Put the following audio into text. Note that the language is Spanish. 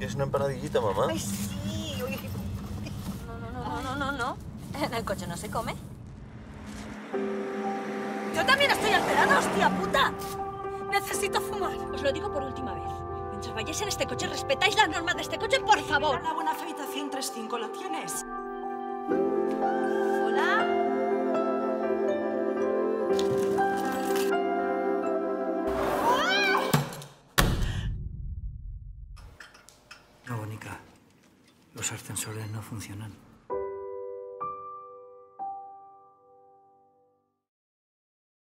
¿Quieres una empanadillita, mamá? Ay, sí. No. En el coche no se come. Yo también estoy alterada, hostia puta. Necesito fumar. Os lo digo por última vez. Mientras vayáis en este coche, respetáis las normas de este coche, por favor. La buena habitación 35, ¿lo tienes? Hola. No, Bonica. Los ascensores no funcionan.